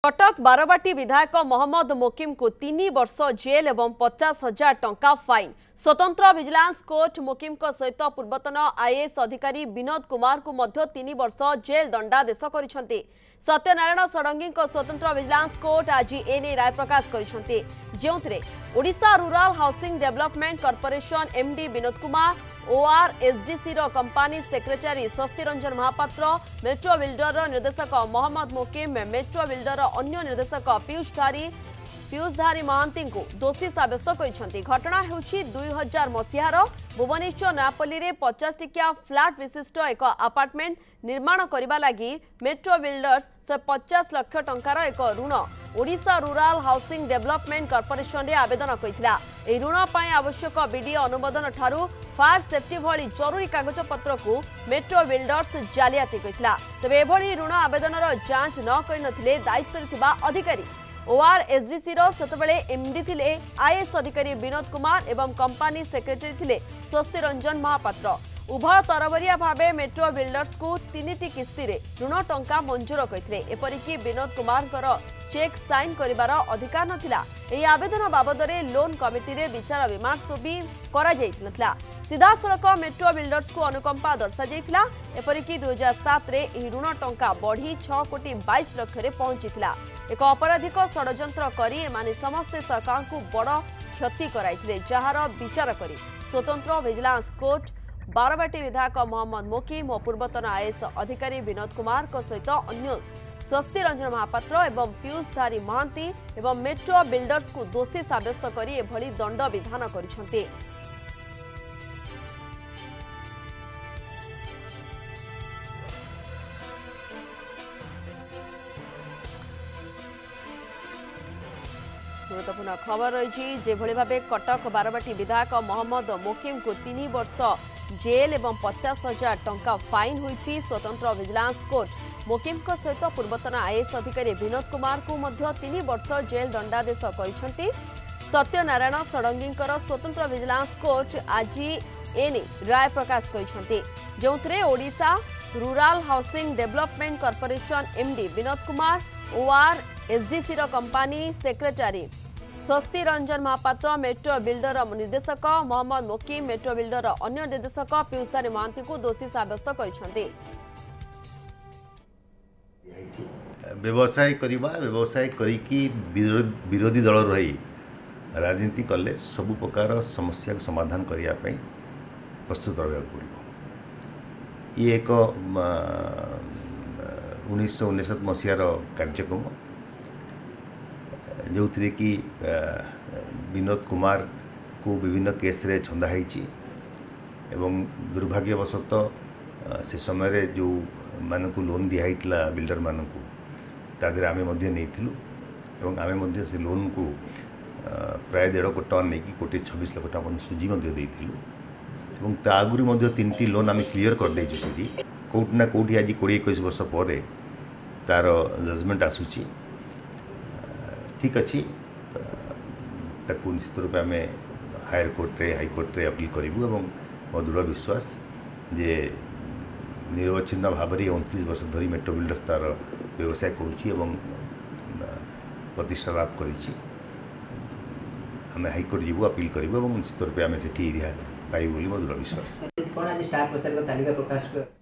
कटक बारवाटी विधायक मोहम्मद मोकिम को 3 वर्ष जेल और 50,000 टंका फाइन। स्वतंत्र विजिलेंस कोर्ट मोकिम सहित पूर्वतन आईएएस अधिकारी विनोद कुमार को 3 वर्ष जेल दंडादेश कर सत्यनारायण षडंगी स्वतंत्र विजिलेंस कोर्ट आज एने राय प्रकाश कर Odisha Rural Housing Development Corporation MD Vinod Kumar ORSDC company secretary Swasti Ranjan Mahapatra metro builder निर्देशक मोहम्मद मोकिम मेट्रो बिल्डर अन्य निर्देशक पीयूषधारी महांती को दोषी सब्यस्त कर घटना होछि 2000 मसीहार भुवनेश्वर नयापल्ली रे 50 टिकिया फ्लैट विशिष्ट एक अपार्टमेंट निर्माण करने लगी मेट्रो बिल्डर्स 150 लाख टंकार एक ऋण Odisha Rural Housing Development Corporation रे आवेदन करथिला। ए ऋण पाई आवश्यक बीडीए अनुमोदन ठारू फायर सेफ्टी भली जरूरी कागज पत्र को मेट्रो बिल्डर्स जालियाती करथिला। तबे एभली ऋण आवेदनर जांच न करनथिले दायित्व थिबा अधिकारी ओआरएसडीसी सेतबेले एमडी थिले आईएएस अधिकारी विनोद कुमार एवं कंपानी सेक्रेटरी थिले स्वस्ति रंजन महापात्र। उभय तरबरिया भावे मेट्रो बिल्डर्स को 3टी किस्ती रे ऋण टंका मंजूर करथिले। एपरिकी विनोद कुमार चेक साइन करिवार अधिकार नथिला। एही आवेदन बाबद रे लोन कमिटी रे विचार विमर्श भी करा जायतिनथिला। सीधा सड़क मेट्रो बिल्डर्स को अनुकंपा दर्शा जायतिला। एपरिकी 2007 रे एही ऋण टंका बढ़ी 6 कोटी 22 लाख रे पहुंचीतिला। एक अपराधिक षडयंत्र करी एमाने समस्ते सरकार को बड़ क्षति कराइथिले जहार विचार करी स्वतंत्र विजिलेंस कोर्ट बारवाटी विधायक मोहम्मद मोकिम और पूर्वतन आईएएस अधिकारी विनोद कुमार सहित अन्य स्वस्ति रंजन महापात्र एवं पीयूषधारी महांती एवं मेट्रो बिल्डर्स को दोषी सब्यस्त करी एभली दंड विधान करिसेंते। गुरुत्वपूर्ण खबर रही जेभली भावे कटक बारवाटी विधायक मोहम्मद मोकिम को 3 वर्ष जेल और 50,000 टंका फाइन होईछि। स्वतंत्र विजिलेंस कोर्ट मोकिम सहित पूर्वतन आईएएस अधिकारी विनोद कुमार को 3 वर्ष जेल दंडादेश कर सत्यनारायण षडंगी स्वतंत्र विजिलेंस कोर्ट आज एने राय प्रकाश कर Odisha Rural Housing Development Corporation MD Vinod Kumar ORSDC company secretary Swasti Ranjan Mahapatra metro builder निर्देशक मोहम्मद मोकिम मेट्रो बिल्डर अन्य निर्देशक पीयूषधारी महांती को दोषी सब्यस्त कर व्यवसाय करवा व्यवसाय करी विरोधी दल रही राजनीति कले सबु प्रकार समस्या समाधान करने प्रस्तुत रहा पड़ो। ये एक 1999 मसीहार कार्यक्रम जो थी कि विनोद कुमार को विभिन्न केस रे छंदा है एवं दुर्भाग्यवशतः से समय जो मानक लोन दिखाई बिल्डर मानक तादेर आमे मध्य नहीं एवं आमे से लोन को प्राय 1.5 कोटी टन नहीं कोटी 26 लाख टका सुझी देलु आगुरी 3टी लोन आम क्लीयर कर देचु से कौटना कौटी आज 20-21 वर्ष पर तार जजमेंट आसूची ठीक अच्छी ताकू निश्चित रूप आम हायर कोर्ट रे हाईकोर्ट रे अपील करूँ और मो दृढ़ विश्वास जे निरवच्छिन्न भाव में 29 वर्ष धरी मेट्रो बिल्डर्स तार व्यवसाय करुच्ची प्रतिष्ठा लाभ करी हाईकोर्ट जीवु अपील करूँ और निश्चित रूप आम से रिहा पाइबू बोली मो दृढ़ विश्वास।